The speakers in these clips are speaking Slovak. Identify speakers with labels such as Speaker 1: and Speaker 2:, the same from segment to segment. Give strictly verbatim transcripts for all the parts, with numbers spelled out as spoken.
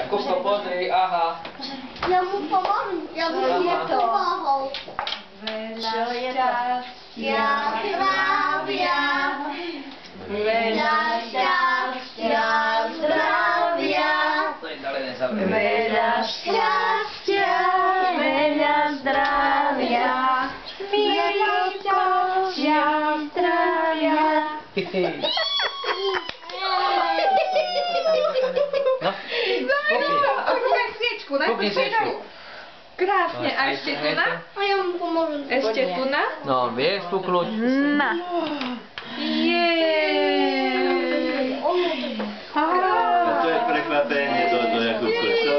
Speaker 1: Jakubko, pozri, aha.
Speaker 2: Ja mu pomogę, ja bym nie pomagał.
Speaker 3: Szczęścia,
Speaker 2: zdrowia, wyla szczęścia, zdrowia,
Speaker 1: No i dalej nie zabrę.
Speaker 3: wyla szczęścia, wyla zdrowia, wyla szczęścia, zdrowia.
Speaker 1: No,
Speaker 3: A tutaj świeczku,
Speaker 1: Kupię świeczku.
Speaker 3: Krásně, a ještě tu na?
Speaker 2: A ja mu pomogę.
Speaker 3: Ještě tu na?
Speaker 1: No, wiesz, tu klucz.
Speaker 3: Na. Jej.
Speaker 4: A to je prekvapenie do, do Jakubka, co?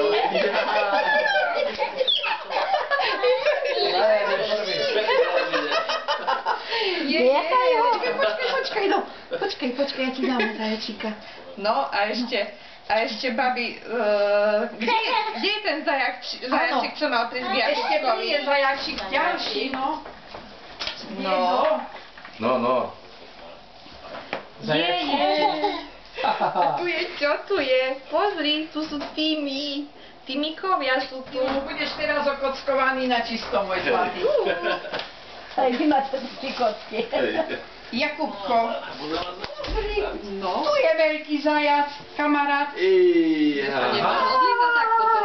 Speaker 3: Jej. Počkej, počkej, počkej, no. Počkej, počkej, ja ti dám zaječíka. No a ještě, a ještě babi, uh, kde, kde je ten zajak, zajačík, co mal pri zbijačíkovi?
Speaker 5: Je zajačík ďalší, no.
Speaker 3: No.
Speaker 4: No, no.
Speaker 3: Je, je. A tu je, čo tu je? Pozri, tu sú týmy. Týmikovia sú tu.
Speaker 5: Budeš teraz okockovaný na čisto, môj zlatý.
Speaker 2: Aj vy máte tri kocky.
Speaker 5: Jakubko,
Speaker 3: No.
Speaker 5: tu je veľký zajac, kamarát.
Speaker 4: Iha.
Speaker 3: Modli sa tak potom.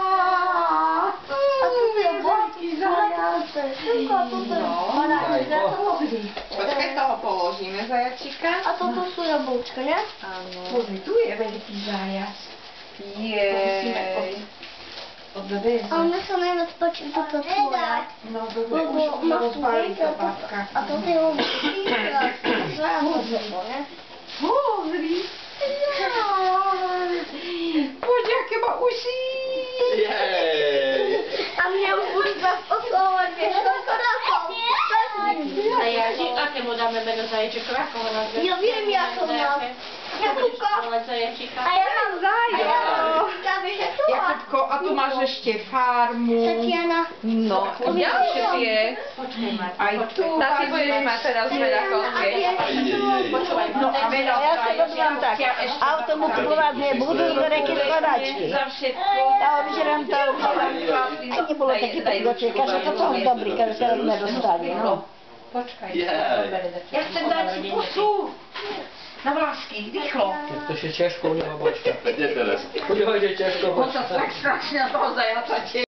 Speaker 2: A tu je veľký zajac. Tylko toto. Ona ide to mogli.
Speaker 3: Počkaj, toho položíme zajačíka.
Speaker 2: A toto sú jablčka, ne?
Speaker 3: Áno.
Speaker 5: Pozri, tu je veľký zajac.
Speaker 3: Jej.
Speaker 2: A mne sa najviac páči toto tvoje.
Speaker 5: No dobre,
Speaker 2: Lebo
Speaker 5: už
Speaker 2: má
Speaker 5: rozbalí
Speaker 2: svojka
Speaker 5: to babka.
Speaker 2: a toto je obrovský a zajac, ne?
Speaker 5: Pozri. Poď, aké má uši.
Speaker 4: Jej.
Speaker 2: A mne už bude vás oslovať, vieš, koľko rokov?
Speaker 6: Zaječek, a temu dáme meno Zaječek, ako ho nazveme?
Speaker 2: Ja viem, ako mám. Jakubko.
Speaker 6: Ale Zaječika.
Speaker 2: A ja mám zajac. Ja vieš, jak to má?
Speaker 5: Jakubko, a tu máš ešte farmu.
Speaker 2: Tatiana.
Speaker 3: No, ďalšie tie.
Speaker 6: Počkaj, Marko,
Speaker 5: Aj tu
Speaker 3: Tá si budeš mať teraz veľa koľkej.
Speaker 6: počúvaj,
Speaker 5: No a veľa
Speaker 7: Ja sa podívám tak, auto mu kupovať nebudú, do reky skladačky.
Speaker 3: Za všetko.
Speaker 7: Ja obžerám to, obžerám. Aj nebolo také prígočieka, že to som dobrý, keď sa sme dostali, no.
Speaker 6: počkaj.
Speaker 4: Jej.
Speaker 5: Ja chcem dať pusu. Na vlásky, rýchlo.
Speaker 1: To się ciężko u niego boczka.
Speaker 4: Kde teraz?
Speaker 1: U niego idzie ciężko
Speaker 5: On
Speaker 1: boczka.
Speaker 5: sa tak strašne na toho zajaca